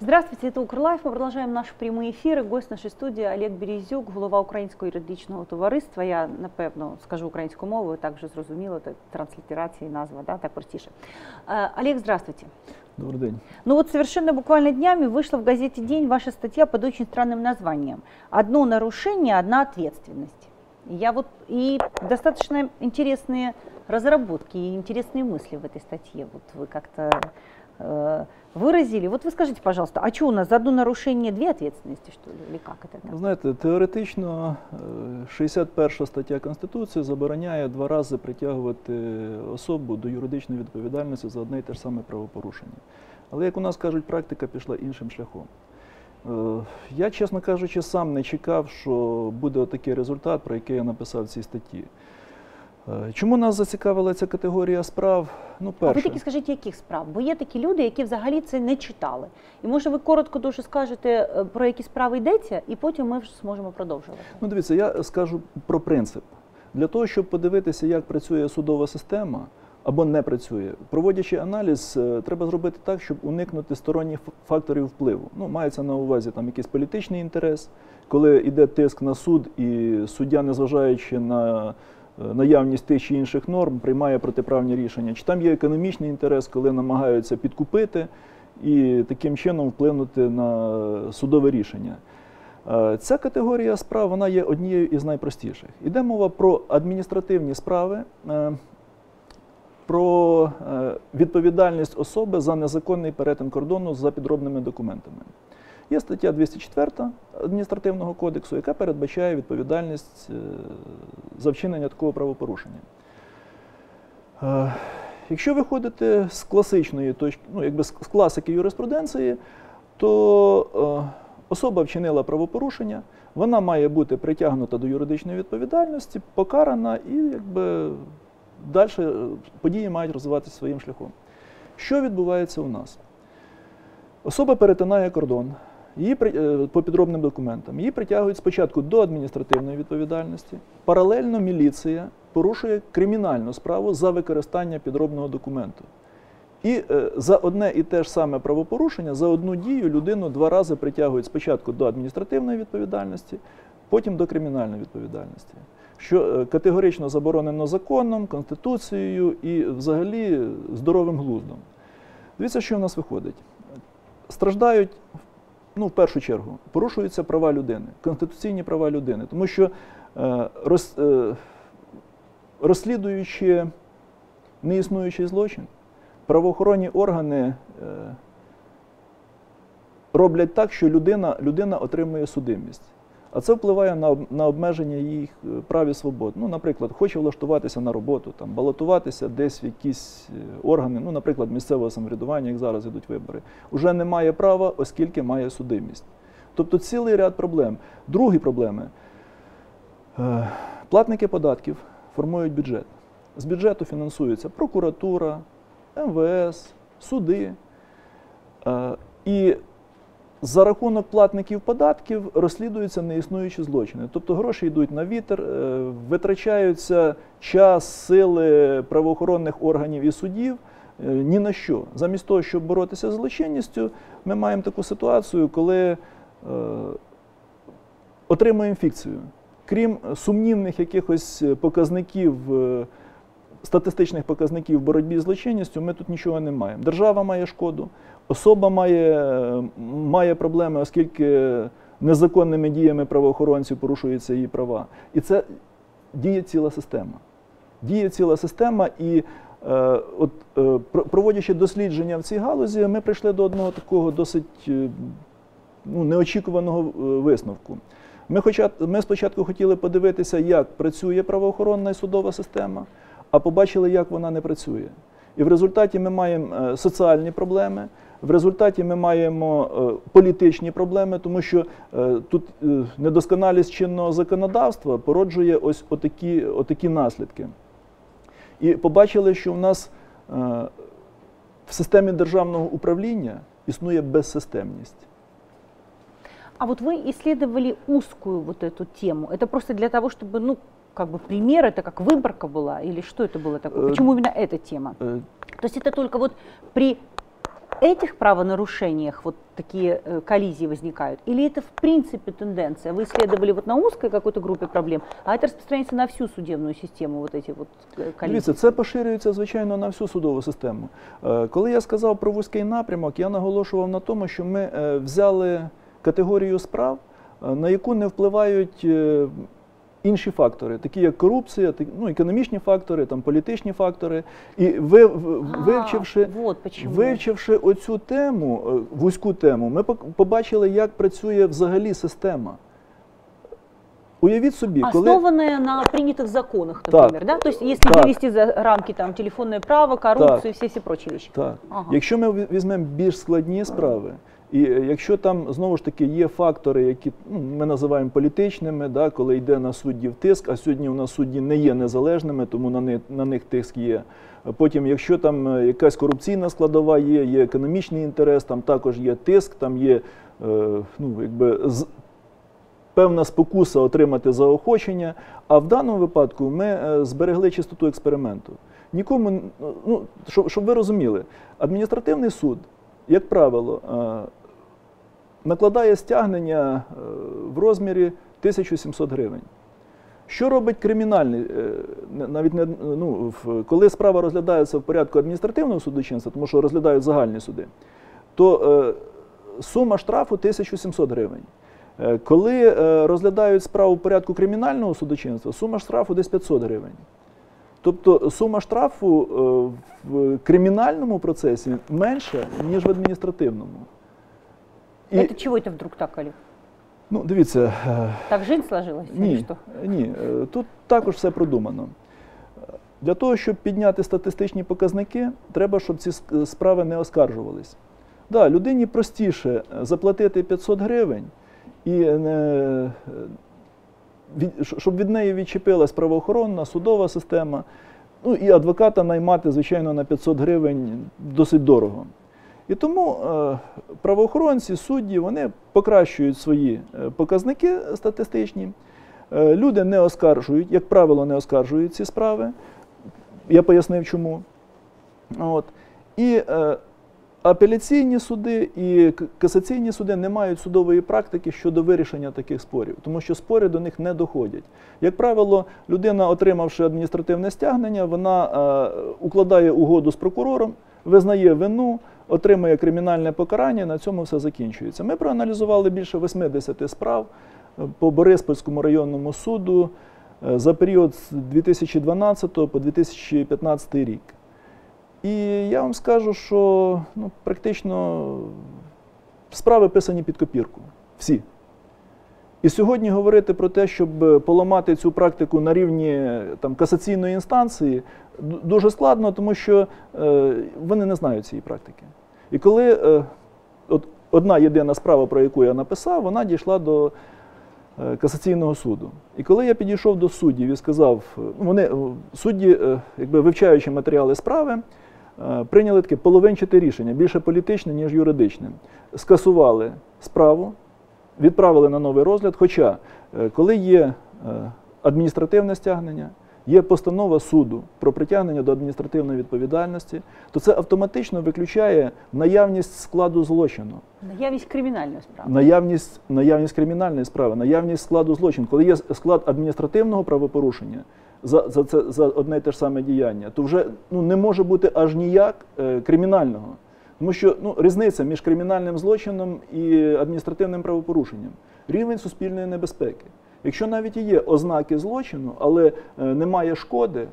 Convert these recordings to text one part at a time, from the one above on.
Здравствуйте, это Укрлайф. Мы продолжаем наши прямые ефіри. Гость нашої студії Олег Березюк, голова Українського юридичного товариства. Я, напевно, скажу українською мовою, так же зрозуміло, це транслітерація і назва, да, так простіше. Олег, здравствуйте. Добрый день. Ну вот совершенно буквально днями вышла в газете «День» ваша статья под очень странным названием «Одно нарушение, одна ответственность». И достаточно интересные разработки и интересные мысли в этой статье. Вот вы как-то выразили. Вот вы скажите, пожалуйста, а что у нас за одно нарушение две ответственности, что ли, или как это? Ви знаєте, теоретично 61 стаття Конституції забороняє 2 рази притягувати особу до юридичної відповідальності за одне і те ж саме правопорушення. Але, як у нас кажуть, практика пішла іншим шляхом. Я, чесно кажучи, сам не чекав, що буде отакий результат, про який я написав в цій статті. Чому нас зацікавила ця категорія справ? Ну, перше. А ви таки скажіть, яких справ? Бо є такі люди, які взагалі це не читали. І може ви коротко дуже скажете, про які справи йдеться, і потім ми вже зможемо продовжувати. Ну, дивіться, я скажу про принцип. Для того, щоб подивитися, як працює судова система, або не працює, проводячи аналіз, треба зробити так, щоб уникнути сторонніх факторів впливу. Ну, мається на увазі там якийсь політичний інтерес, коли йде тиск на суд, і суддя, незважаючи на наявність тих чи інших норм, приймає протиправні рішення. Чи там є економічний інтерес, коли намагаються підкупити і таким чином вплинути на судове рішення. Ця категорія справ, вона є однією із найпростіших. Іде мова про адміністративні справи, про відповідальність особи за незаконний перетин кордону за підробними документами. Є стаття 204 Адміністративного кодексу, яка передбачає відповідальність за вчинення такого правопорушення. Якщо виходити з класичної точки, ну, якби з класики юриспруденції, то особа вчинила правопорушення, вона має бути притягнута до юридичної відповідальності, покарана і якби далі події мають розвиватися своїм шляхом. Що відбувається у нас? Особа перетинає кордон по підробним документам. Її притягують спочатку до адміністративної відповідальності. Паралельно міліція порушує кримінальну справу за використання підробного документу. І за одне і те ж саме правопорушення, за одну дію людину 2 рази притягують спочатку до адміністративної відповідальності, потім до кримінальної відповідальності. Що категорично заборонено законом, Конституцією і взагалі здоровим глуздом. Дивіться, що в нас виходить. Страждають, ну, в першу чергу, порушуються права людини, конституційні права людини. Тому що розслідуючи неіснуючий злочин, правоохоронні органи роблять так, що людина отримує судимість. А це впливає на обмеження їх прав і свобод. Ну, наприклад, хоче влаштуватися на роботу, там, балотуватися десь в якісь органи, ну, наприклад, місцевого самоврядування, як зараз йдуть вибори, уже не має права, оскільки має судимість. Тобто цілий ряд проблем. Другі проблеми. Платники податків формують бюджет. З бюджету фінансується прокуратура, МВС, суди. І за рахунок платників податків розслідуються неіснуючі злочини. Тобто гроші йдуть на вітер, витрачаються час, сили правоохоронних органів і судів ні на що. Замість того, щоб боротися з злочинністю, ми маємо таку ситуацію, коли отримуємо фікцію. Крім сумнівних якихось показників, статистичних показників в боротьбі з злочинністю, ми тут нічого не маємо. Держава має шкоду, особа має проблеми, оскільки незаконними діями правоохоронців порушуються її права. І це діє ціла система. Діє ціла система, і проводячи дослідження в цій галузі, ми прийшли до одного такого досить неочікуваного висновку. Ми спочатку хотіли подивитися, як працює правоохоронна і судова система, а побачили, як вона не працює. І в результаті ми маємо соціальні проблеми, в результаті ми маємо політичні проблеми, тому що тут недосконалість чинного законодавства породжує ось отакі наслідки. І побачили, що в нас в системі державного управління існує безсистемність. А вот вы исследовали узкую вот эту тему. Это просто для того, чтобы, ну, как бы пример, это как выборка была, или что это было такое? Почему именно эта тема? То есть это только вот при этих правонарушениях вот такие коллизии возникают? Или это в принципе тенденция? Вы исследовали вот на узкой какой-то группе проблем, а это распространяется на всю судебную систему, вот эти вот коллизии? Дивіться, це поширюється, звичайно, на всю судову систему. Коли я сказав про вузький напрямок, я наголошував на тому, що ми взяли категорію справ, на яку не впливають інші фактори, такі як корупція, ну, економічні фактори, там, політичні фактори. І вивчивши оцю тему, вузьку тему, ми побачили, як працює взагалі система. Уявіть собі, основанная на принятых законах, например, да? То есть если вывести за рамки там телефонное право, коррупцию и все прочие вещи. Так. Ага. Якщо ми візьмемо більш складні справи, і якщо там, знову ж таки, є фактори, які ми називаємо політичними, да, коли йде на суддів тиск, а сьогодні у нас судді не є незалежними, тому на них тиск є. Потім, якщо там якась корупційна складова є економічний інтерес, там також є тиск, там є певна спокуса отримати заохочення, а в даному випадку ми зберегли чистоту експерименту. Нікому, щоб ви розуміли, адміністративний суд, як правило, накладає стягнення в розмірі 1700 гривень. Що робить кримінальний, навіть не, коли справа розглядається в порядку адміністративного судочинства, тому що розглядають загальні суди, то сума штрафу 1700 гривень. Коли розглядають справу в порядку кримінального судочинства, сума штрафу десь 500 гривень. Тобто сума штрафу в кримінальному процесі менша, ніж в адміністративному. Это чего это вдруг так, Олег? Ну, дивіться. Так жизнь сложилась? Ні, тут також все продумано. Для того, щоб підняти статистичні показники, треба, щоб ці справи не оскаржувались. Да, людині простіше заплатити 500 гривень, і щоб від неї відчепилась правоохоронна, судова система, ну і адвоката наймати, звичайно, на 500 гривень досить дорого. І тому правоохоронці, судді, вони покращують свої показники статистичні, люди не оскаржують, як правило, не оскаржують ці справи, я пояснив чому. І апеляційні суди і касаційні суди не мають судової практики щодо вирішення таких спорів, тому що спори до них не доходять. Як правило, людина, отримавши адміністративне стягнення, вона укладає угоду з прокурором, визнає вину, отримує кримінальне покарання, на цьому все закінчується. Ми проаналізували більше 80 справ по Бориспільському районному суду за період з 2012 по 2015 рік. І я вам скажу, що практично справи писані під копірку. Всі. І сьогодні говорити про те, щоб поламати цю практику на рівні касаційної інстанції, дуже складно, тому що вони не знають цієї практики. І коли одна єдина справа, про яку я написав, вона дійшла до касаційного суду. І коли я підійшов до суддів і сказав, судді, вивчаючи матеріали справи, прийняли таке половинчате рішення, більше політичне, ніж юридичне. Скасували справу, відправили на новий розгляд, хоча коли є адміністративне стягнення, є постанова суду про притягнення до адміністративної відповідальності, то це автоматично виключає наявність складу злочину. Наявність кримінальної справи. Наявність кримінальної справи, наявність складу злочину. Коли є склад адміністративного правопорушення за одне і те ж саме діяння, то вже не може бути аж ніяк кримінального. Тому що різниця між кримінальним злочином і адміністративним правопорушенням – рівень суспільної небезпеки. Якщо навіть і є ознаки злочину, але немає шкоди,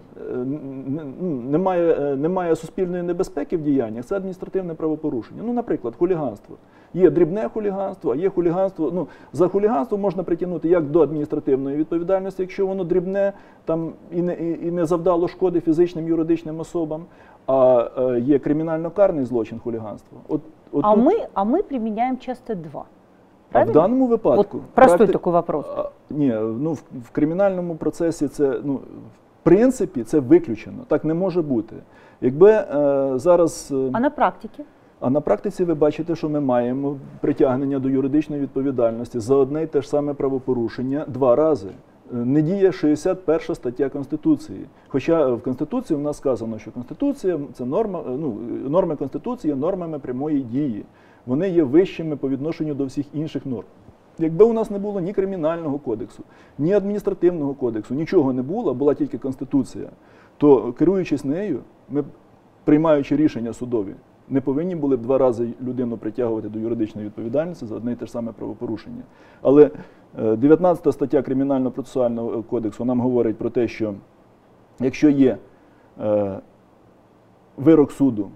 немає суспільної небезпеки в діяннях, це адміністративне правопорушення. Наприклад, хуліганство. Є дрібне хуліганство, а є хуліганство. За хуліганство можна притягнути як до адміністративної відповідальності, якщо воно дрібне і не завдало шкоди фізичним, юридичним особам, а є кримінально-карний злочин хуліганства. А ми приміняємо часто два. Правильно? А в даному випадку… Простой такий вопрос. Ні, в кримінальному процесі це, в принципі, це виключено. Так не може бути. Якби зараз… А на практиці? А на практиці ви бачите, що ми маємо притягнення до юридичної відповідальності за одне й те ж саме правопорушення 2 рази. не діє 61 стаття Конституції. Хоча в Конституції в нас сказано, що Конституція – це норми Конституції є нормами прямої дії. Вони є вищими по відношенню до всіх інших норм. Якби у нас не було ні Кримінального кодексу, ні Адміністративного кодексу, нічого не було, була тільки Конституція, то керуючись нею, ми, приймаючи рішення судові, не повинні були б 2 рази людину притягувати до юридичної відповідальності за одне і те ж саме правопорушення. Але 19 стаття Кримінально-процесуального кодексу нам говорить про те, що якщо є вирок суду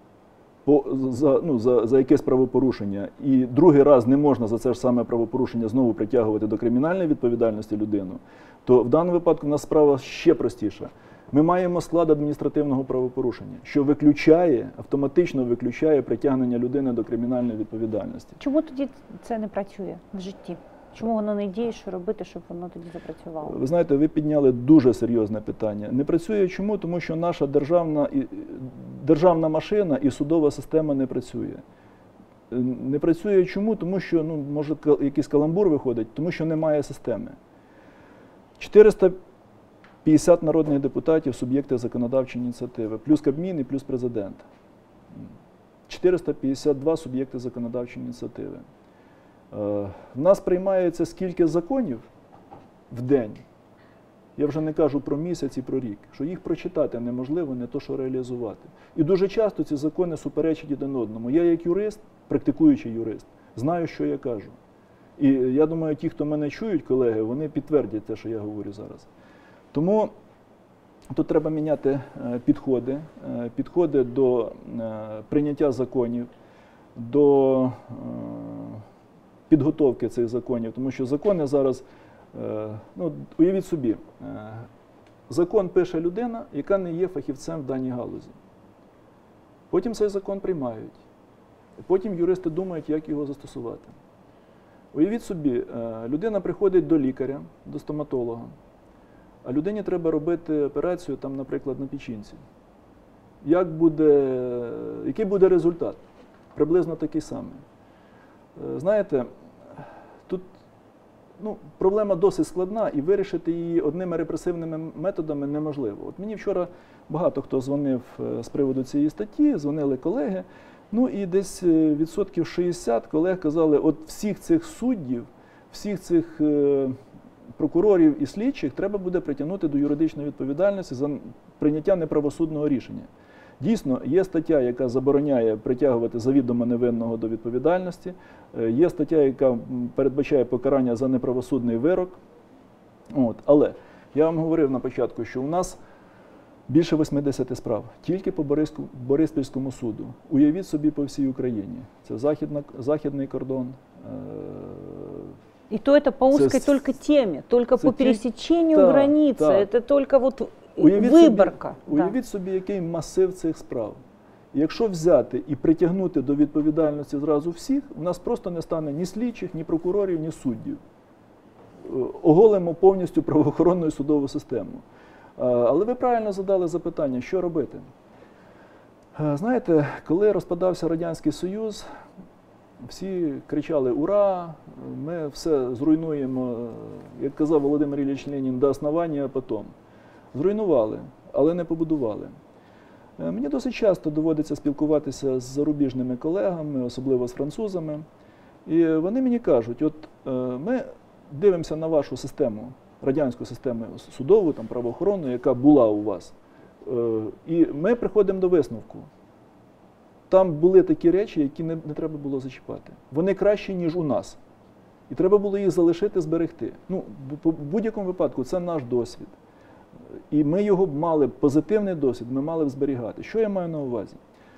за якесь правопорушення, і другий раз не можна за це ж саме правопорушення знову притягувати до кримінальної відповідальності людину, то в даному випадку у нас справа ще простіша. Ми маємо склад адміністративного правопорушення, що автоматично виключає притягнення людини до кримінальної відповідальності. Чому тоді це не працює в житті? Чому воно не діє, що робити, щоб воно тоді запрацювало? Ви знаєте, ви підняли дуже серйозне питання. Не працює чому? Тому що наша державна машина і судова система не працює. Не працює чому? Тому що, може якийсь каламбур виходить, тому що немає системи. 450 народних депутатів, суб'єкти законодавчої ініціативи, плюс Кабмін і плюс президент. 452 суб'єкти законодавчої ініціативи. В нас приймається скільки законів в день, я вже не кажу про місяць і про рік, що їх прочитати неможливо, не то що реалізувати. І дуже часто ці закони суперечать один одному. Я як юрист, практикуючий юрист, знаю, що я кажу. І я думаю, ті, хто мене чують, колеги, вони підтвердять те, що я говорю зараз. Тому тут треба міняти підходи до прийняття законів, до підготовки цих законів, тому що закони зараз, уявіть собі, закон пише людина, яка не є фахівцем в даній галузі. Потім цей закон приймають, потім юристи думають, як його застосувати. Уявіть собі, людина приходить до лікаря, до стоматолога, а людині треба робити операцію, там, наприклад, на печінці. Який буде результат? Приблизно такий самий. Знаєте, тут проблема досить складна, і вирішити її одними репресивними методами неможливо. От мені вчора багато хто дзвонив з приводу цієї статті, дзвонили колеги, і десь відсотків 60 колег казали, от всіх цих суддів, всіх цих прокурорів і слідчих треба буде притягнути до юридичної відповідальності за прийняття неправосудного рішення. Дійсно, є стаття, яка забороняє притягувати завідомо невинного до відповідальності, є стаття, яка передбачає покарання за неправосудний вирок. Але я вам говорив на початку, що у нас більше 80 справ тільки по Бориспільському суду. Уявіть собі по всій Україні. Це західний кордон. И то это по узкой только теме, только по пересечению границы, это только вот виборка. Уявіть собі, який масив цих справ. Якщо взяти і притягнути до відповідальності зразу всіх, у нас просто не стане ні слідчих, ні прокурорів, ні суддів. Оголимо повністю правоохоронну і судову систему. Але ви правильно задали запитання, що робити? Знаєте, коли розпадався Радянський Союз, всі кричали «Ура! Ми все зруйнуємо», як казав Володимир Ілліч Ленін, «до основання, а потім». Зруйнували, але не побудували. Мені досить часто доводиться спілкуватися з зарубіжними колегами, особливо з французами. І вони мені кажуть, от ми дивимося на вашу систему, радянську систему судову, правоохоронну, яка була у вас. І ми приходимо до висновку. Там були такі речі, які не треба було зачіпати. Вони кращі, ніж у нас. І треба було їх залишити, зберегти. В будь-якому випадку це наш досвід. І ми його мали, позитивний досвід, ми мали б зберігати. Що я маю на увазі?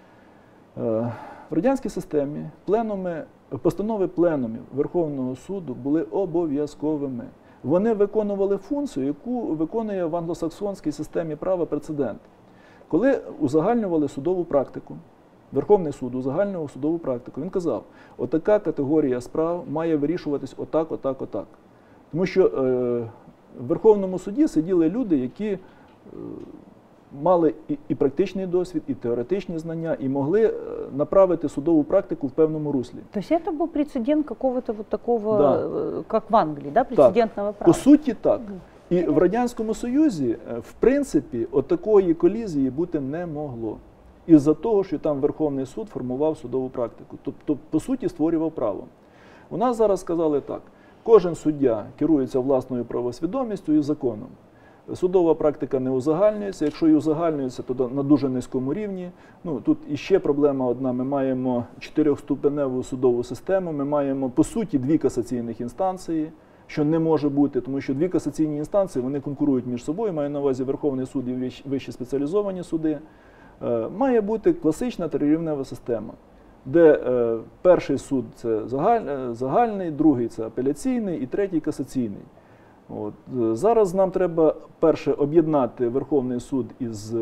В радянській системі постанови пленумів Верховного суду були обов'язковими. Вони виконували функцію, яку виконує в англосаксонській системі права прецедент. Коли узагальнювали судову практику, Верховний суд узагальнював судову практику, він казав, отака категорія справ має вирішуватись отак, отак, отак. Тому що в Верховному суді сиділи люди, які мали і практичний досвід, і теоретичні знання, і могли направити судову практику в певному руслі. То есть это был прецедент какого-то вот такого, Да. как в Англии, да, прецедентного права? По суті, так. І в Радянському Союзі, в принципі, от такої колізії бути не могло. Із-за того, що там Верховний суд формував судову практику. Тобто, по суті, створював право. У нас зараз сказали так. Кожен суддя керується власною правосвідомістю і законом. Судова практика не узагальнюється. Якщо і узагальнюється, то на дуже низькому рівні. Ну, тут іще проблема одна. Ми маємо 4-ступеневу судову систему, ми маємо, по суті, 2 касаційних інстанції, що не може бути, тому що 2 касаційні інстанції, вони конкурують між собою, маю на увазі Верховний суд і вищі спеціалізовані суди. Має бути класична трирівнева система, де перший суд – це загальний, другий – це апеляційний і третій – касаційний. От. Зараз нам треба, перше, об'єднати Верховний суд із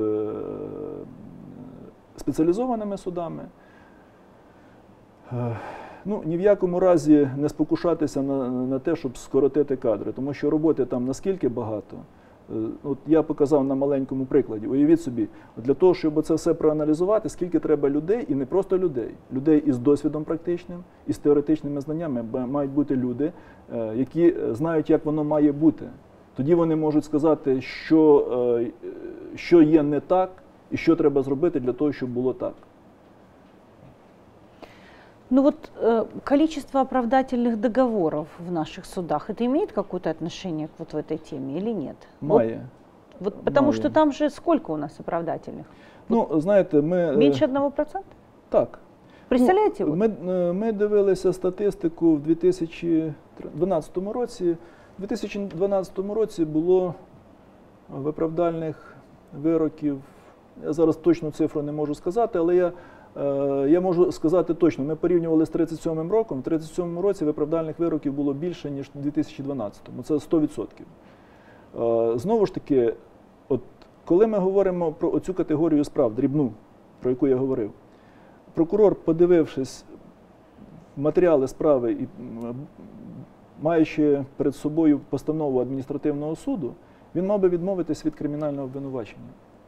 спеціалізованими судами. Ну, ні в якому разі не спокушатися на те, щоб скоротити кадри, тому що роботи там наскільки багато. От я показав на маленькому прикладі. Уявіть собі, для того, щоб це все проаналізувати, скільки треба людей, і не просто людей. Людей із досвідом практичним, із теоретичними знаннями. Мають бути люди, які знають, як воно має бути. Тоді вони можуть сказати, що є не так, і що треба зробити для того, щоб було так. Ну вот количество оправдательных договоров в наших судах, это имеет какое-то отношение вот в этой теме или нет? Має. Вот, потому что там же сколько у нас оправдательных? Ну, знаєте, ми... Меньше 1%? Так. Представляєте? Ну, ми дивилися статистику в 2012 році. У 2012 році було виправдальних вироків, я зараз точну цифру не можу сказати, але я можу сказати точно, ми порівнювали з 37-м роком, в 37-му році виправдальних вироків було більше, ніж в 2012-му, це 100%. Знову ж таки, от, коли ми говоримо про оцю категорію справ, дрібну, про яку я говорив, прокурор, подивившись матеріали справи і маючи перед собою постанову адміністративного суду, він мав би відмовитись від кримінального обвинувачення.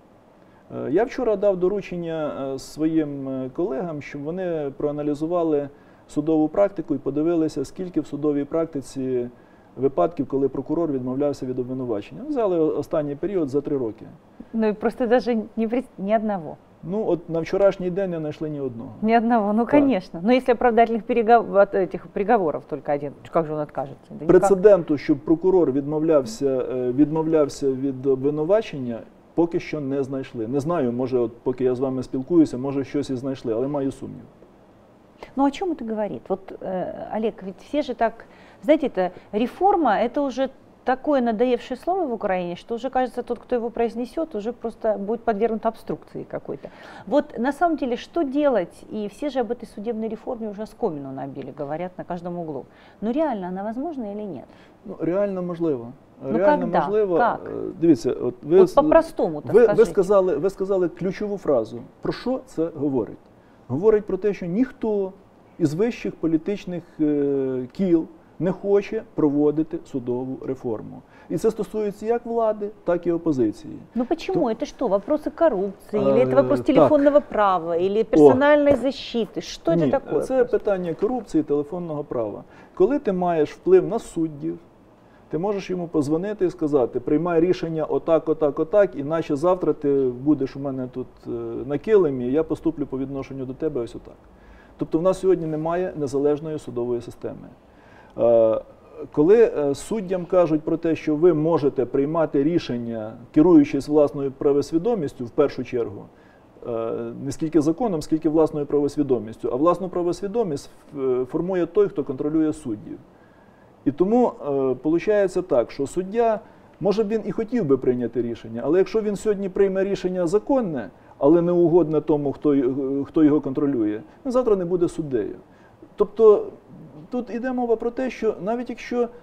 Я вчора дав доручення своїм колегам, щоб вони проаналізували судову практику і подивилися, скільки в судовій практиці випадків, коли прокурор відмовлявся від обвинувачення. Взяли останній період за 3 роки. Ну и просто даже ни одного. Ну, от на вчорашній день не знайшли ні одного. Ни одного, ну конечно. Но если оправдательных этих приговоров только один, как же он откажется? Да прецеденту, щоб прокурор відмовлявся від обвинувачення, поки що не знайшли. Не знаю, може, от поки я з вами спілкуюся, може щось і знайшли, але маю сумнів. Ну о чем это говорит? Вот, Олег, ведь все же так, знаете, это реформа, это уже такое надоевшее слово в Украине, что уже, кажется, тот, кто его произнесет, уже просто будет подвергнут обструкции какой-то. Вот на самом деле, что делать? И все же об этой судебной реформе уже оскомину набили, говорят на каждом углу. Но реально она возможна или нет? Ну, реально можливо. Ну, реально когда? можливо. Как? Дивіться, от Вот по-простому, так скажите. ви сказали ключову фразу. Про що це говорить? Говорить про те, що ніхто із вищих політичних кіл не хоче проводити судову реформу. І це стосується як влади, так і опозиції. Ну почему? Это что, вопросы коррупции, или это вопрос телефонного права, или персональной защиты? Что это такое? Це питання корупції, телефонного права. Коли ти маєш вплив на суддів, ти можеш йому позвонити і сказати, приймай рішення отак, отак, отак, іначе завтра ти будеш у мене тут на килимі, і я поступлю по відношенню до тебе ось отак. Тобто в нас сьогодні немає незалежної судової системи. Коли суддям кажуть про те, що ви можете приймати рішення, керуючись власною правосвідомістю, в першу чергу, не скільки законом, скільки власною правосвідомістю, а власну правосвідомість формує той, хто контролює суддів. І тому виходить так, що суддя, може він і хотів би прийняти рішення, але якщо він сьогодні прийме рішення законне, але не угодне тому, хто його контролює, він завтра не буде суддею. Тобто тут йде мова про те, що навіть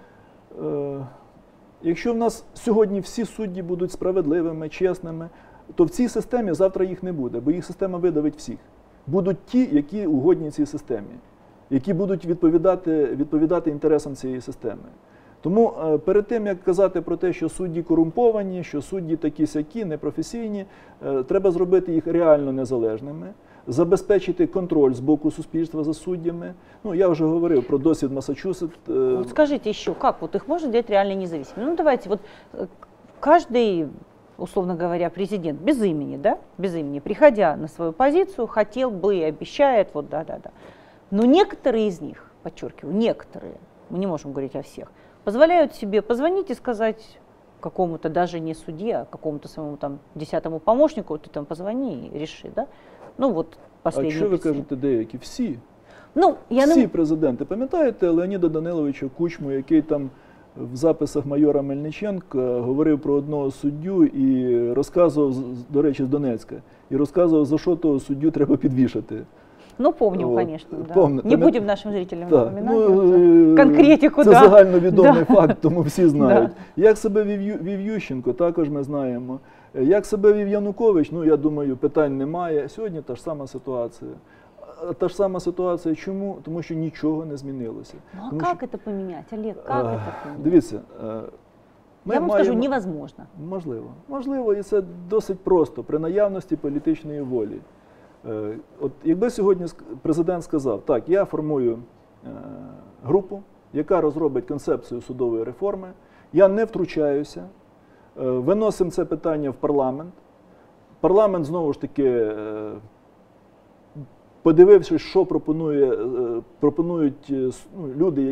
якщо в нас сьогодні всі судді будуть справедливими, чесними, то в цій системі завтра їх не буде, бо їх система видавить всіх. Будуть ті, які угодні цій системі, які будуть відповідати інтересам цієї системи. Тому перед тим, як казати про те, що судді корумповані, що судді такі-сякі, непрофесійні, треба зробити їх реально незалежними, забезпечити контроль з боку суспільства за суддями. Ну, я вже говорив про досвід Массачусетс. Вот скажите еще, как вот их можно делать реально независимыми? Ну, давайте, вот каждый, условно говоря, президент без имени, да, без имени, приходя на свою позицию, хотел бы, обещает, вот да-да-да. Но некоторые из них, подчеркиваю, некоторые, мы не можем говорить о всех, позволяют себе позвонить и сказать какому-то даже не судье, а какому-то своему там 10-му помощнику, ты там позвони и реши, да? Ну вот А последний. що ви кажете деякі? Всі. Ну, я Всі президенти. Пам'ятаєте Леоніда Даниловича Кучму, який там в записах майора Мельниченка говорив про одного суддю і розказував, до речі, з Донецька, і розказував, за що того суддю треба підвішати. Ну, помним, Вот. конечно, да. Помню. Не будем нашим зрителям Так, напоминать. ну, конкретику, це да. загальновідомий Да. факт, тому всі знають. Да. Як себе вів Ющенко, також ми знаємо. Як себе вів Янукович, ну, я думаю, питань немає. Сьогодні та ж сама ситуація. Та ж сама ситуація чому? Тому що нічого не змінилося. Ну, а Тому как що, это поменять, Олег, как это поменять? Дивіться, ми Я вам скажу, маємо- невозможно. Можливо. Можливо, і це досить просто, при наявності політичної волі. От якби сьогодні президент сказав, так, я формую групу, яка розробить концепцію судової реформи, я не втручаюся, виносимо це питання в парламент. Парламент, знову ж таки, подивившись, що пропонують люди,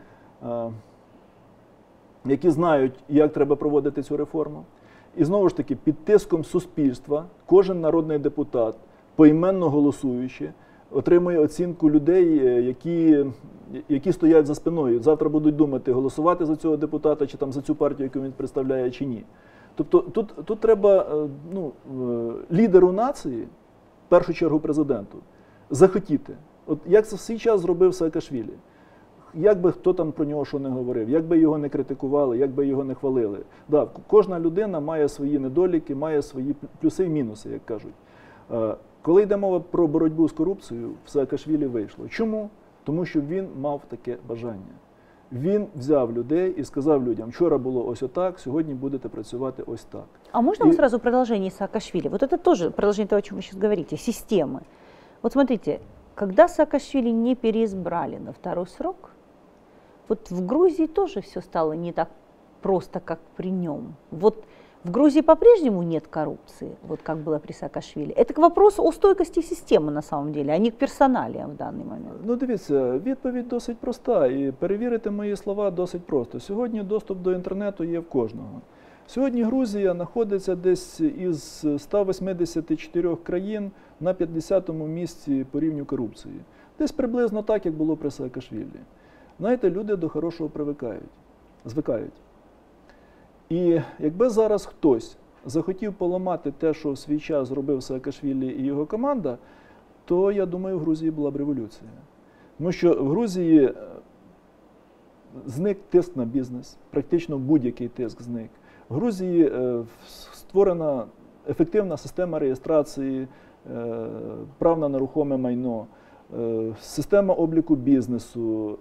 які знають, як треба проводити цю реформу. І знову ж таки, під тиском суспільства кожен народний депутат, поіменно голосуючи, отримує оцінку людей, які стоять за спиною. Завтра будуть думати, голосувати за цього депутата, чи там за цю партію, яку він представляє, чи ні. Тобто тут треба лідеру нації, в першу чергу президенту, захотіти. От як це в свій час зробив Саакашвілі. Як би хто там про нього що не говорив, як би його не критикували, як би його не хвалили. Да, кожна людина має свої недоліки, має свої плюси і мінуси, як кажуть. Коли йде мова про боротьбу з корупцією, в Саакашвілі вийшло. Чому? Тому що він мав таке бажання. Він взяв людей і сказав людям, вчора було ось отак, сьогодні будете працювати ось так. А можно мы сразу продолжение Саакашвили? Вот это тоже продолжение того, о чем вы сейчас говорите, системы. Вот смотрите, когда Саакашвили не переизбрали на второй срок, вот в Грузии тоже все стало не так просто, как при нем. Вот в Грузии по-прежнему нет коррупции, вот как было при Саакашвили. Это к вопросу о стойкости системы на самом деле, а не к персоналиям в данный момент. Ну, дивіться, відповідь досить проста, і перевірити мої слова досить просто. Сьогодні доступ до інтернету є в кожного. Сьогодні Грузія знаходиться десь із 184 країн на 50-му місці по рівню корупції. Десь приблизно так, як було при Саакашвілі. Знаєте, люди до хорошого звикають. І якби зараз хтось захотів поламати те, що в свій час зробив Саакашвілі і його команда, то, я думаю, в Грузії була б революція. Тому що в Грузії зник тиск на бізнес, практично будь-який тиск зник. В Грузії створена ефективна система реєстрації прав на нерухоме майно, система обліку бізнесу,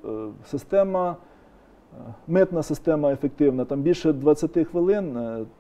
митна система ефективна. Там більше 20 хвилин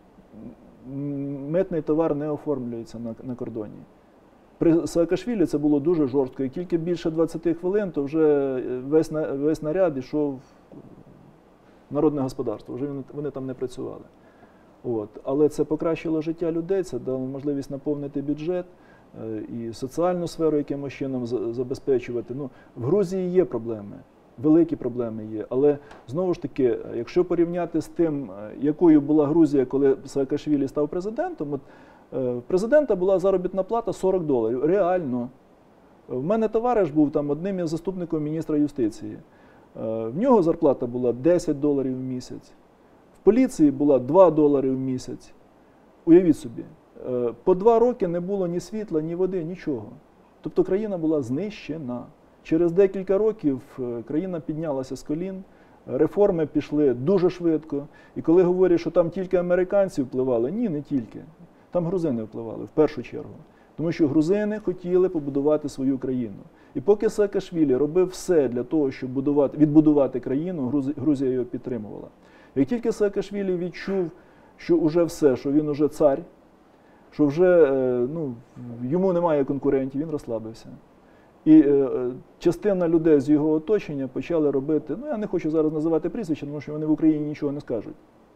митний товар не оформлюється на кордоні. При Саакашвілі це було дуже жорстко. І тільки більше 20 хвилин, то вже весь наряд йшов в народне господарство, вже вони там не працювали. От. Але це покращило життя людей, це дало можливість наповнити бюджет і соціальну сферу якимось чином забезпечувати. Ну, в Грузії є проблеми, великі проблеми є, але знову ж таки, якщо порівняти з тим, якою була Грузія, коли Саакашвілі став президентом, от, президента була заробітна плата $40. Реально. В мене товариш був там одним із заступників міністра юстиції. В нього зарплата була $10 в місяць. В поліції була $2 в місяць. Уявіть собі, по 2 роки не було ні світла, ні води, нічого. Тобто країна була знищена. Через декілька років країна піднялася з колін, реформи пішли дуже швидко. І коли говорять, що там тільки американці впливали, ні, не тільки. Там грузини впливали в першу чергу. Тому що грузини хотіли побудувати свою країну. І поки Саакашвілі робив все для того, щоб відбудувати країну, Грузія його підтримувала. Як тільки Саакашвілі відчув, що вже все, що він уже цар, що вже йому немає конкурентів, він розслабився. І частина людей з його оточення почали робити, я не хочу зараз називати прізвища, тому що вони в Україні нічого не скажуть.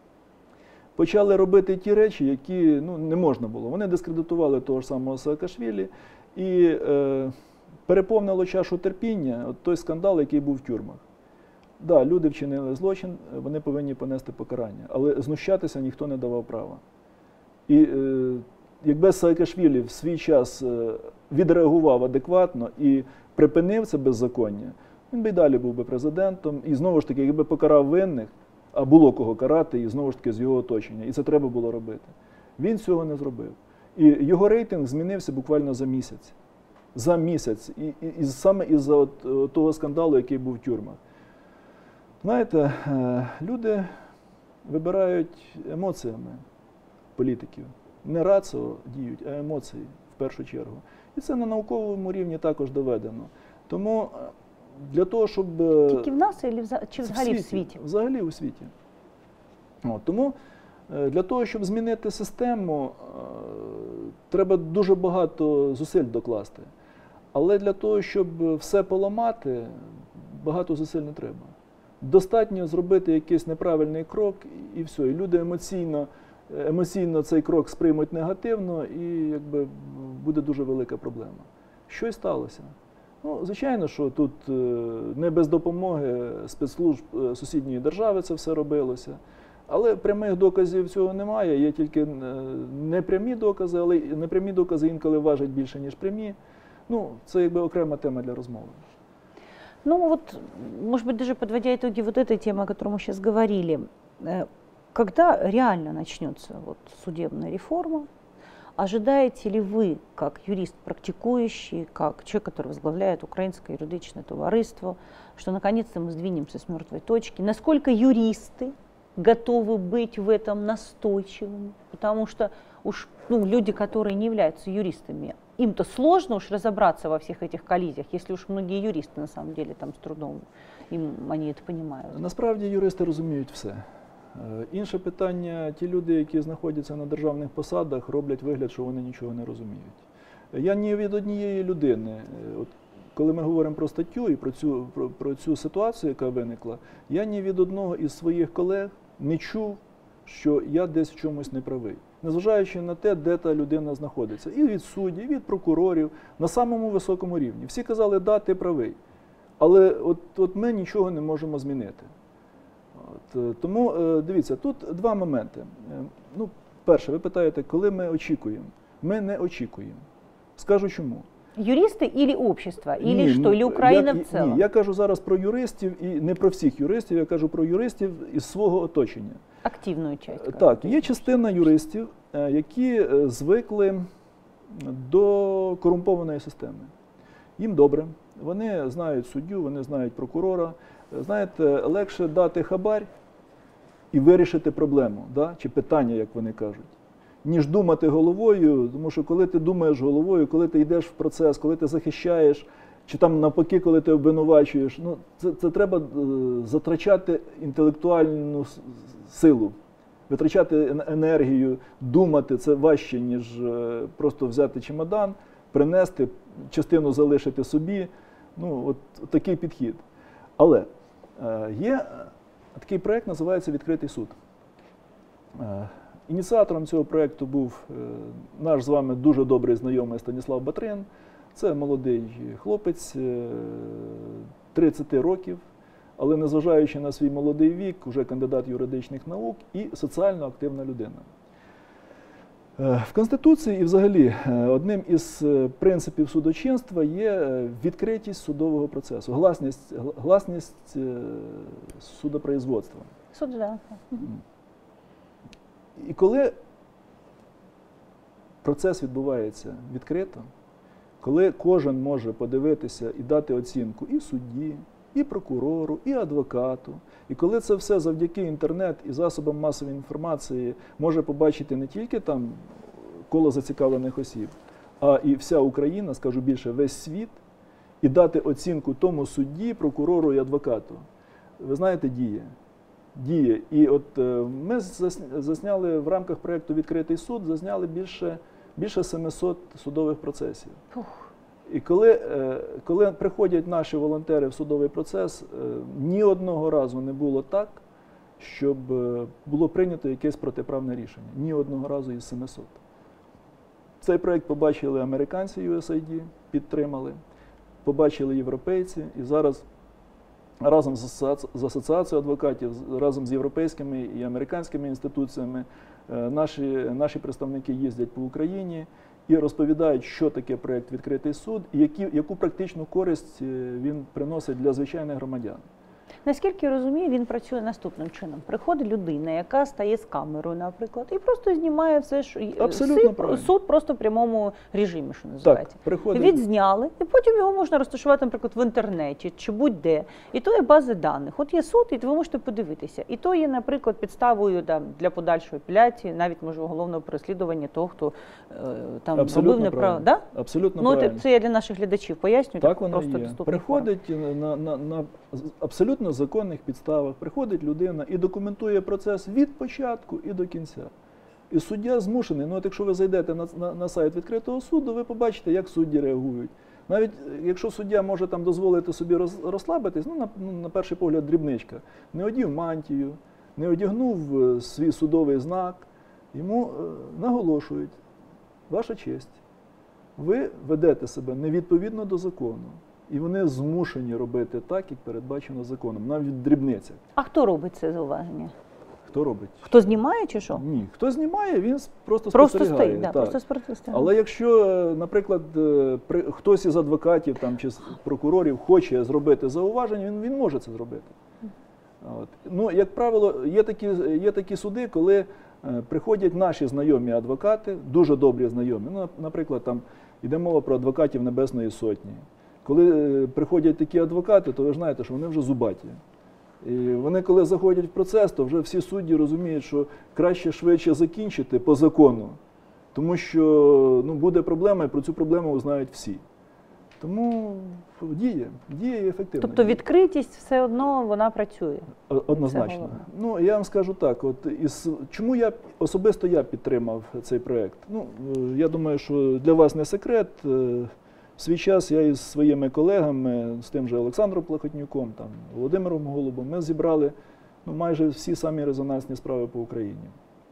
Почали робити ті речі, які не можна було. Вони дискредитували того ж самого Саакашвілі і переповнило чашу терпіння той скандал, який був в тюрмах. Так, люди вчинили злочин, вони повинні понести покарання, але знущатися ніхто не давав права. І якби Саакашвілі в свій час відреагував адекватно і припинив це беззаконня, він би й далі був би президентом. І знову ж таки, якби покарав винних, а було кого карати, і знову ж таки з його оточення. І це треба було робити. Він цього не зробив. І його рейтинг змінився буквально за місяць. За місяць. І саме із-за того скандалу, який був в тюрмах. Знаєте, люди вибирають емоціями політиків. Не раціо діють, а емоції в першу чергу. І це на науковому рівні також доведено. Тому для того, щоб... Тільки в нас чи взагалі в світі? Взагалі у світі. Тому для того, щоб змінити систему, треба дуже багато зусиль докласти. Але для того, щоб все поламати, багато зусиль не треба. Достатньо зробити якийсь неправильний крок і все. І люди емоційно цей крок сприймуть негативно і буде дуже велика проблема. Що й сталося? Звичайно, що тут не без допомоги спецслужб сусідньої держави це все робилося. Але прямих доказів цього немає, є тільки непрямі докази, але непрямі докази інколи важать більше, ніж прямі. Це окрема тема для розмови. Может быть, даже подводя итоги этой темы, о которой мы сейчас говорили, когда реально начнется судебная реформа, ожидаете ли вы, как юрист практикующий, как человек, который возглавляет Украинское юридичное товариство, что наконец-то мы сдвинемся с мертвой точки? Насколько юристы готовы быть в этом настойчивыми? Потому что люди, которые не являются юристами, им-то сложно уж разобраться во всех этих коллизиях, если уж многие юристы на самом деле там с трудом, они это понимают. Насправді юристи розуміють все. Інше питання, ті люди, які знаходяться на державних посадах, роблять вигляд, що вони нічого не розуміють. Я ні від однієї людини, коли ми говоримо про статтю і про цю ситуацію, яка виникла, я ні від одного із своїх колег не чув, що я десь в чомусь не правий. Незважаючи на те, де та людина знаходиться. І від суддів, і від прокурорів, на самому високому рівні. Всі казали, да, ти правий. Але от ми нічого не можемо змінити. Тому, дивіться, тут два моменти. Перше, ви питаєте, коли ми очікуємо? Ми не очікуємо. Скажу чому. Юристи или общество? Или що? Или Україна в цілому? Ні, я кажу зараз про юристів, і не про всіх юристів, я кажу про юристів із свого оточення. Активну частину. Так, є частина юристів, які звикли до корумпованої системи. Їм добре, вони знають суддю, вони знають прокурора. Знаєте, легше дати хабар і вирішити проблему, чи питання, як вони кажуть, ніж думати головою, тому що коли ти думаєш головою, коли ти йдеш в процес, коли ти захищаєш, чи там навпаки, коли ти обвинувачуєш, це треба затрачати інтелектуальну силу, витрачати енергію, думати, це важче, ніж просто взяти чемодан, принести, частину залишити собі, такий підхід. Але є такий проєкт, називається «Відкритий суд». Ініціатором цього проєкту був наш з вами дуже добрий знайомий Станіслав Батрин. Це молодий хлопець, 30 років, але незважаючи на свій молодий вік, вже кандидат юридичних наук і соціально активна людина. В Конституції і взагалі одним із принципів судочинства є відкритість судового процесу, гласність судопроизводства. Суд, да. І коли процес відбувається відкрито, коли кожен може подивитися і дати оцінку і судді, і прокурору, і адвокату, і коли це все завдяки інтернет і засобам масової інформації може побачити не тільки там коло зацікавлених осіб, а і вся Україна, скажу більше, весь світ, і дати оцінку тому судді, прокурору і адвокату. Ви знаєте, діє. Діє. І от ми засняли в рамках проєкту «Відкритий суд», засняли більше 700 судових процесів. І коли приходять наші волонтери в судовий процес, ні одного разу не було так, щоб було прийнято якесь протиправне рішення. Ні одного разу із 700. Цей проєкт побачили американці USAID, підтримали, побачили європейці, і зараз разом з асоціацією адвокатів, разом з європейськими і американськими інституціями наші представники їздять по Україні і розповідають, що таке проєкт «Відкритий суд» і яку практичну користь він приносить для звичайних громадян. Наскільки я розумію, він працює наступним чином. Приходить людина, яка стає з камерою, наприклад, і просто знімає все, що суд просто в прямому режимі, що називається. Відзняли, і потім його можна розташувати, наприклад, в інтернеті чи будь-де. І то є бази даних. От є суд, і ви можете подивитися. І то є, наприклад, підставою для подальшої апеляції, навіть, може, уголовного переслідування того, хто там робив неправильно. Да? Абсолютно правильно. Це я для наших глядачів пояснюю. Так воно є. Приходить на абсолютно законних підставах, приходить людина і документує процес від початку і до кінця. І суддя змушений, от якщо ви зайдете на сайт відкритого суду, ви побачите, як судді реагують. Навіть якщо суддя може там дозволити собі розслабитись, на перший погляд дрібничка, не одів мантію, не одягнув свій судовий знак, йому наголошують: ваша честь, ви ведете себе невідповідно до закону. І вони змушені робити так, як передбачено законом, навіть в дрібницях. А хто робить це зауваження? Хто робить? Хто знімає чи що? Ні, хто знімає, він просто спостерігає. Просто спостерігає. Але якщо, наприклад, хтось із адвокатів там, чи прокурорів хоче зробити зауваження, він може це зробити. Як правило, є такі суди, коли приходять наші знайомі адвокати, дуже добрі знайомі. Наприклад, там йде мова про адвокатів Небесної Сотні. Коли приходять такі адвокати, то ви ж знаєте, що вони вже зубаті. І вони, коли заходять в процес, то вже всі судді розуміють, що краще швидше закінчити по закону, тому що буде проблема, і про цю проблему узнають всі. Тому діє і ефективно. Тобто відкритість все одно вона працює? Однозначно. Я вам скажу так, чому особисто я підтримав цей проєкт? Я думаю, що для вас не секрет. В свій час я із своїми колегами, з тим же Олександром Плахотнюком, Володимиром Голубом, ми зібрали майже всі самі резонансні справи по Україні.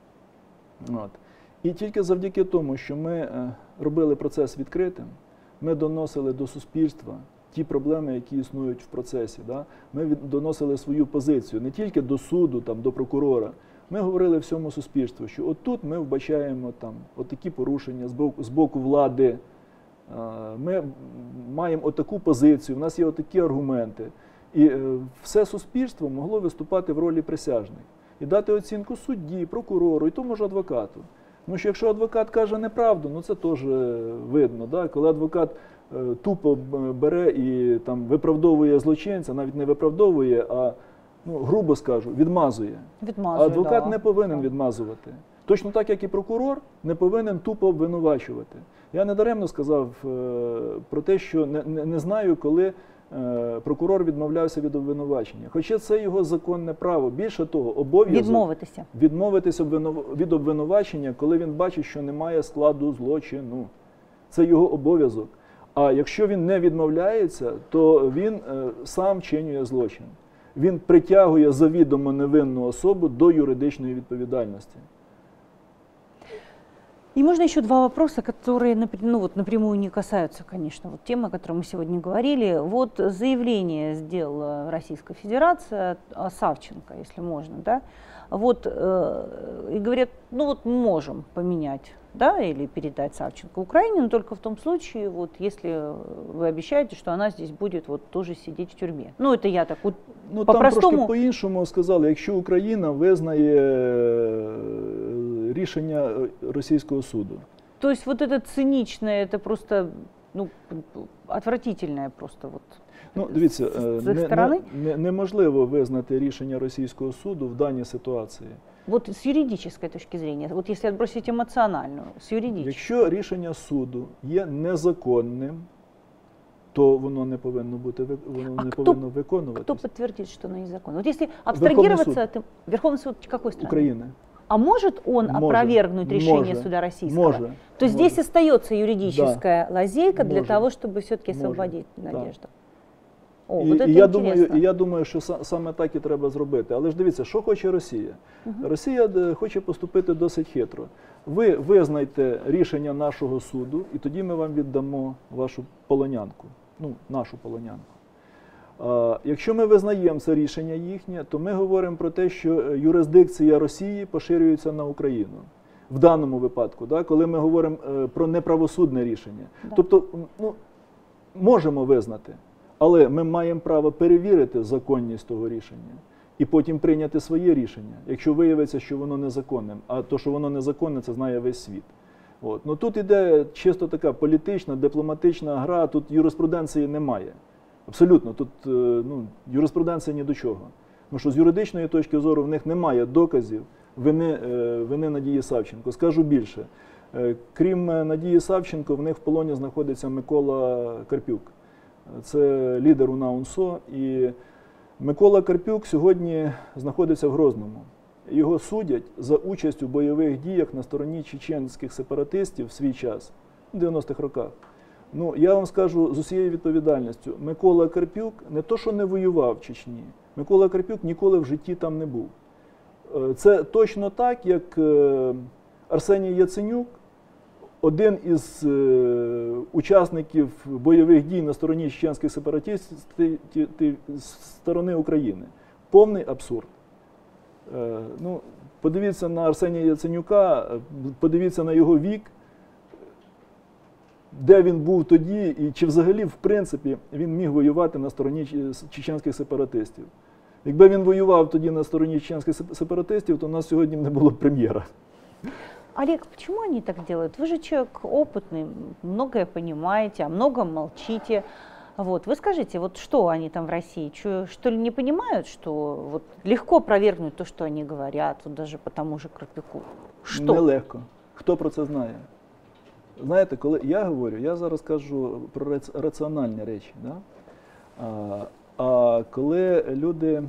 І тільки завдяки тому, що ми робили процес відкритим, ми доносили до суспільства ті проблеми, які існують в процесі. Ми доносили свою позицію не тільки до суду, до прокурора. Ми говорили всьому суспільству, що отут ми вбачаємо такі порушення з боку влади. Ми маємо отаку позицію, в нас є отакі аргументи. І все суспільство могло виступати в ролі присяжних. І дати оцінку судді, прокурору і тому ж адвокату. Тому що якщо адвокат каже неправду, це теж видно. Коли адвокат тупо бере і виправдовує злочинця, навіть не виправдовує, а, грубо скажу, відмазує. А адвокат не повинен відмазувати. Точно так, як і прокурор не повинен тупо обвинувачувати. Я недаремно сказав про те, що не знаю, коли прокурор відмовлявся від обвинувачення. Хоча це його законне право. Більше того, обов'язок відмовитися від обвинувачення, коли він бачить, що немає складу злочину. Це його обов'язок. А якщо він не відмовляється, то він сам вчинює злочин. Він притягує завідомо невинну особу до юридичної відповідальності. И можно еще два вопроса, которые напрямую не касаются, конечно, темы, о которой мы сегодня говорили. Заявление сделала Российская Федерация о Савченко, если можно, да? И говорят, можем поменять, или передать Савченко Украине, но только в том случае, если вы обещаете, что она здесь будет тоже сидеть в тюрьме. Это я так по-простому. Там трошки по-іншому сказали, якщо Україна визнає рішення російського суду. То есть это циничное, это просто, отвратительное просто дивіться, неможливо визнати рішення російського суду в даній ситуації. Вот с юридической точки зрения, вот если отбросить эмоциональную, с юридической. Якщо рішення суду є незаконним, то воно не повинно бути повинно виконуватися. Кто подтвердит, что оно незаконно? Вот если абстрагироваться от Верховный суд какой страны? Украины. А может он опровергнуть решение суда российского? Может. То здесь остается юридическая лазейка для того, чтобы все-таки освободить Надежду. О, вот это я думаю, що саме так і треба зробити. Але ж дивіться, що хоче Росія? Росія хоче поступити досить хитро. Ви визнайте рішення нашого суду, і тоді ми вам віддамо вашу полонянку, ну, нашу полонянку. Якщо ми визнаємо це рішення їхнє, то ми говоримо про те, що юрисдикція Росії поширюється на Україну. В даному випадку, да, коли ми говоримо про неправосудне рішення. Да. Тобто, ну, можемо визнати, але ми маємо право перевірити законність того рішення і потім прийняти своє рішення, якщо виявиться, що воно незаконним. А то, що воно незаконне, це знає весь світ. От. Ну, тут іде чисто така політична, дипломатична гра, тут юриспруденції немає. Абсолютно, тут юриспруденція ні до чого. Тому що з юридичної точки зору в них немає доказів вини Надії Савченко. Скажу більше, крім Надії Савченко, в них в полоні знаходиться Микола Карпюк. Це лідер УНА УНСО. І Микола Карпюк сьогодні знаходиться в Грозному. Його судять за участь у бойових діях на стороні чеченських сепаратистів в свій час, у 90-х роках. Ну, я вам скажу з усією відповідальністю, Микола Карпюк не то, що не воював в Чечні, Микола Карпюк ніколи в житті там не був. Це точно так, як Арсеній Яценюк, один із учасників бойових дій на стороні чеченських сепаратистів з сторони України. Повний абсурд. Ну, подивіться на Арсенія Яценюка, подивіться на його вік, де він був тоді, і чи взагалі, в принципі, він міг воювати на стороні чеченських сепаратистів. Якби він воював тоді на стороні чеченських сепаратистів, то у нас сьогодні не було прем'єра. Олег, почему они так делают? Вы же человек опытный, многое понимаете, о многом молчите. Вот. Вы скажите, вот что они там в России, что ли не понимают, что вот легко опровергнуть то, что они говорят, вот даже по тому же Карпюку? Что? Нелегко. Хто про це знає? Знаєте, коли я говорю, я зараз кажу про раціональні речі. Да? А коли люди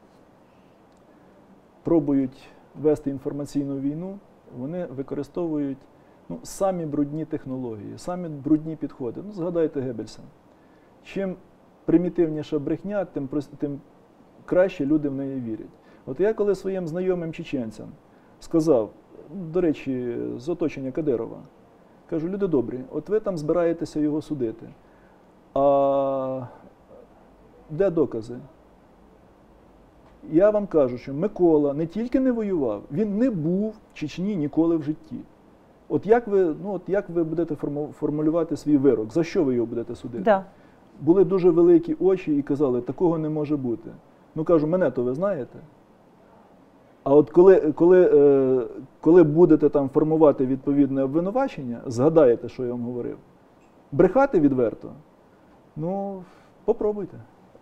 пробують вести інформаційну війну, вони використовують самі брудні технології, самі брудні підходи. Ну, згадайте Геббельса. Чим примітивніша брехня, тим краще люди в неї вірять. От я коли своїм знайомим чеченцям сказав, до речі, з оточення Кадирова, кажу, люди добрі, от ви там збираєтеся його судити, а де докази? Я вам кажу, що Микола не тільки не воював, він не був в Чечні ніколи в житті. От як ви будете формулювати свій вирок? За що ви його будете судити? Да. Були дуже великі очі і казали, такого не може бути. Ну, кажу, мене то ви знаєте? А от коли будете там формувати відповідне обвинувачення, згадаєте, що я вам говорив. Брехати відверто? Ну, попробуйте.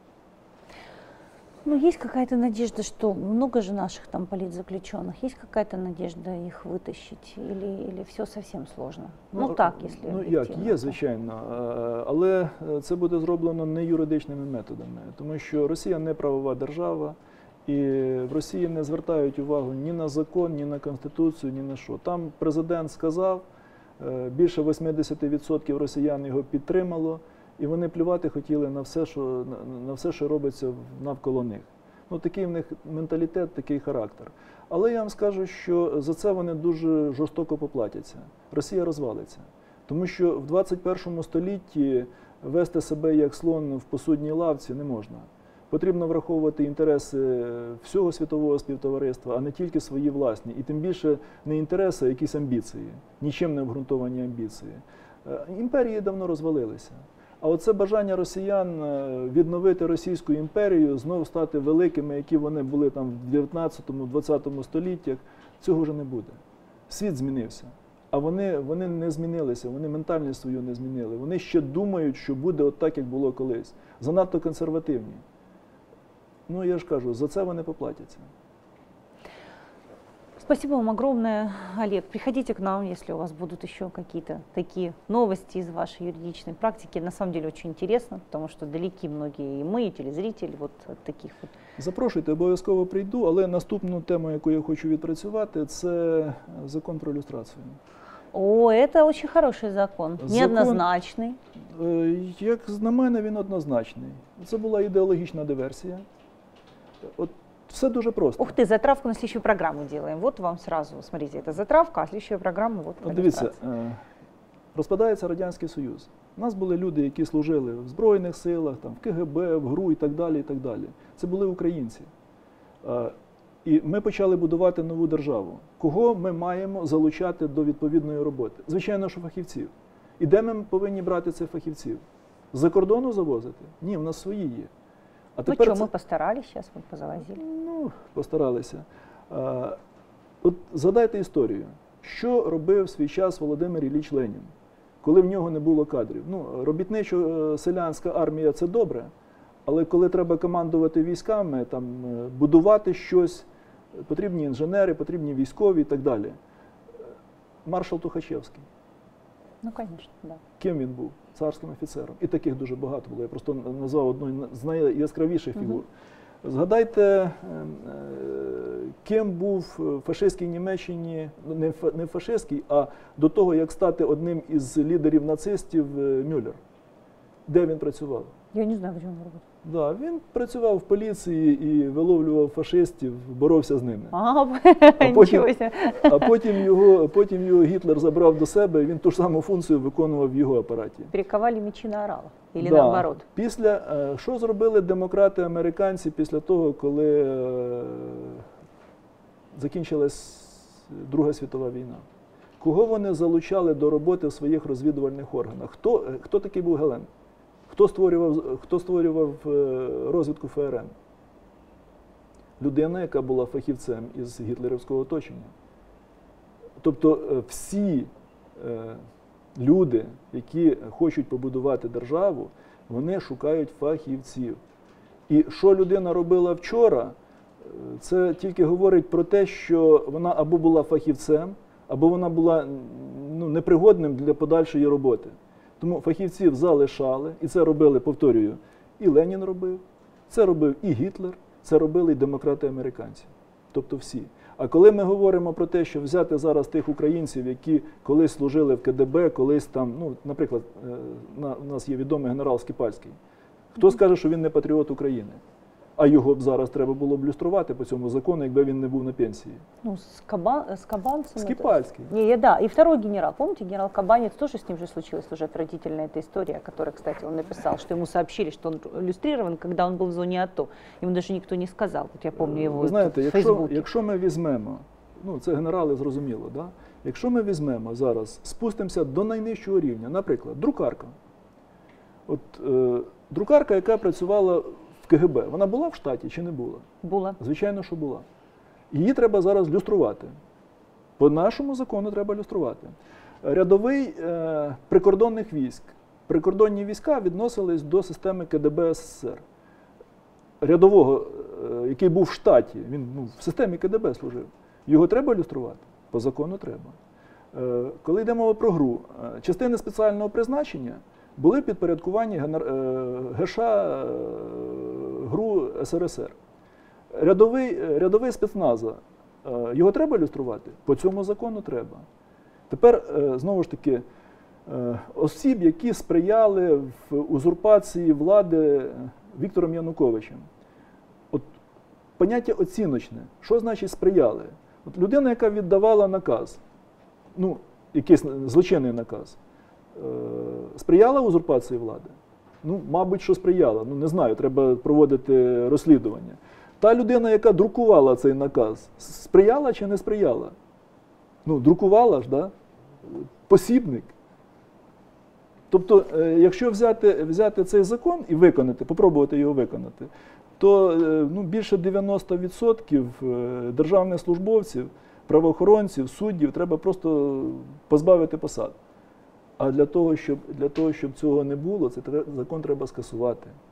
Ну, есть какая-то надежда, что много же наших там политзаключенных, есть какая-то надежда их вытащить, или все совсем сложно? Ну так, якщо об'єктивно. Є, звичайно, але це буде зроблено не юридичними методами, тому що Росія не правова держава, і в Росії не звертають увагу ні на закон, ні на Конституцію, ні на що. Там президент сказав, більше 80% росіян його підтримало, і вони плювати хотіли на все, що робиться навколо них. Ну, такий в них менталітет, такий характер. Але я вам скажу, що за це вони дуже жорстоко поплатяться. Росія розвалиться. Тому що в 21 столітті вести себе як слон в посудній лавці не можна. Потрібно враховувати інтереси всього світового співтовариства, а не тільки свої власні. І тим більше не інтереси, а якісь амбіції, нічим не обґрунтовані амбіції. Імперії давно розвалилися. А оце бажання росіян відновити Російську імперію, знову стати великими, які вони були там в 19-20 століттях, цього вже не буде. Світ змінився. А вони не змінилися, вони ментальність свою не змінили. Вони ще думають, що буде от так, як було колись. Занадто консервативні. Ну, я ж кажу, за це вони поплатяться. Спасибо вам огромное, Олег. Приходите к нам, если у вас будут еще какие-то такие новости из вашей юридичной практики. На самом деле очень интересно, потому что далеки многие и мы, и телезрители вот от таких вот. Запрошуйте, обов'язково прийду, але наступну тему, яку я хочу відпрацювати, це закон про люстрацію. О, это очень хороший закон, неоднозначный. Як на мене, він однозначний. Це була ідеологічна диверсія. От все дуже просто. Ух ты, затравку на следующую программу делаем. Вот вам сразу, смотрите, это затравка, а следующая программа вот про Дивіться, люстрацию. розпадається Радянський Союз. У нас були люди, які служили в Збройних силах, там, в КГБ, в ГРУ і так далі, і так далі. Це були українці. І ми почали будувати нову державу. Кого ми маємо залучати до відповідної роботи? Звичайно, що фахівців. І де ми повинні брати цих фахівців? З-за кордону завозити? Ні, в нас свої є. А Ну что, мы постарались, сейчас вот позавозили. Ну, постаралися. От згадайте історію. Що робив в свій час Володимир Ілліч Ленін, коли в нього не було кадрів? Ну, робітничо-селянська армія – це добре, але коли треба командувати військами, там, будувати щось, потрібні інженери, потрібні військові і так далі. Маршал Тухачевський. Ну, конечно, да. Ким він був? Царським офіцером. І таких дуже багато було. Я просто назвав одну з найяскравіших фігур. Згадайте, ким був в фашистській Німеччині, не в фашистській, а до того, як стати одним із лідерів нацистів, Мюллер. Де він працював? Я не знаю, где он работает. Да, він працював в поліції і виловлював фашистів, боровся з ними. Потім його Гітлер забрав до себе, і він ту ж саму функцію виконував в його апараті. Перековали мечи на оралах? Или да. наоборот? Що зробили демократи-американці після того, коли закінчилась Друга світова війна? Кого вони залучали до роботи в своїх розвідувальних органах? Хто такий був Гелен? Хто створював розвідку ФРН? Людина, яка була фахівцем із гітлерівського оточення. Тобто всі люди, які хочуть побудувати державу, вони шукають фахівців. І що людина робила вчора, це тільки говорить про те, що вона або була фахівцем, або вона була непригодним для подальшої роботи. Тому фахівців залишали, і це робили, повторюю, і Ленін робив, це робив і Гітлер, це робили і демократи-американці. Тобто всі. А коли ми говоримо про те, що взяти зараз тих українців, які колись служили в КДБ, колись там, ну, наприклад, у нас є відомий генерал Скипальський. Хто скаже, що він не патріот України? А його б зараз треба було б люструвати по цьому закону, якби він не був на пенсії. Ну, с Кабанцем. Скипальский. Да, и второй генерал. Помните, генерал Кабанец, тоже с ним же случилась уже отвратительная эта история, которая, кстати, он написал, что ему сообщили, что он иллюстрирован, когда он был в зоне АТО. Ему даже никто не сказал. Вот я помню его Ви знаєте, в Фейсбуке. якщо ми візьмемо, ну це генерали зрозуміло, да? Якщо ми візьмемо зараз, спустимося до найнижчого рівня, наприклад, друкарка. От друкарка, яка працювала в КГБ, вона була в штаті чи не була? Була. Звичайно, що була. Її треба зараз люструвати. По нашому закону треба люструвати. Рядовий прикордонних військ. Прикордонні війська відносились до системи КДБ СССР. Рядового, який був в штаті, він в системі КДБ служив. Його треба люструвати? По закону треба. Коли йде мова про ГРУ, частини спеціального призначення були підпорядкувані ГШ ГРУ СРСР. Рядовий спецназа, його треба люструвати? По цьому закону треба. Тепер, знову ж таки, осіб, які сприяли в узурпації влади Віктором Януковичем. От поняття оціночне. Що значить сприяли? От людина, яка віддавала наказ, ну, якийсь злочинний наказ, сприяла узурпації влади? Ну, мабуть, що сприяла. Ну, не знаю, треба проводити розслідування. Та людина, яка друкувала цей наказ, сприяла чи не сприяла? Ну, друкувала ж, да? Посібник. Тобто, якщо взяти цей закон і виконати, попробувати його виконати, то більше 90% державних службовців, правоохоронців, суддів треба просто позбавити посад. А для того, щоб цього не було, цей закон треба скасувати.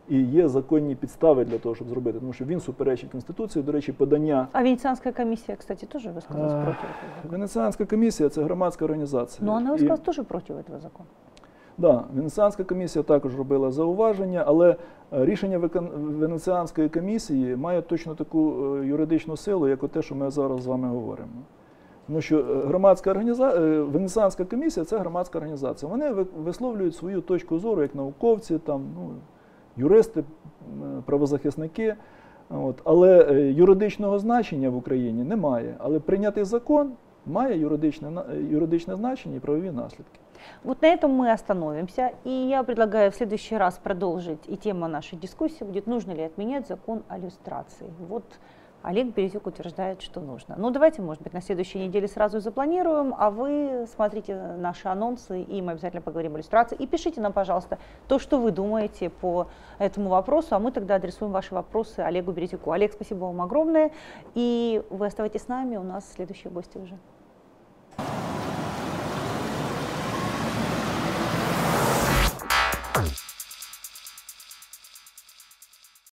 і є законні підстави для того, щоб зробити, тому що він суперечить Конституції. До речі, подання. А Венецианская комиссия, кстати, тоже высказалась против этого закона. Венеціанська комісія – це громадська організація. Но она высказалась тоже против этого закона. Да, Венеціанська комісія також робила зауваження, але рішення Венеціанської комісії має точно таку юридичну силу, як те, що ми зараз з вами говоримо. Тому що Венеціанська комісія – це громадська організація. Вони висловлюють свою точку зору як науковці, там, юристи, правозахисники. Але юридичного значення в Україні немає. Але прийнятий закон має юридичне значення і правові наслідки. Вот на этом мы остановимся, и я предлагаю в следующий раз продолжить, и тема нашей дискуссии будет, нужно ли отменять закон о люстрации. Вот Олег Березюк утверждает, что нужно. Ну, давайте, может быть, на следующей неделе сразу запланируем, а вы смотрите наши анонсы, и мы обязательно поговорим о люстрации. И пишите нам, пожалуйста, то, что вы думаете по этому вопросу, а мы тогда адресуем ваши вопросы Олегу Березюку. Олег, спасибо вам огромное, и вы оставайтесь с нами, у нас следующие гости уже.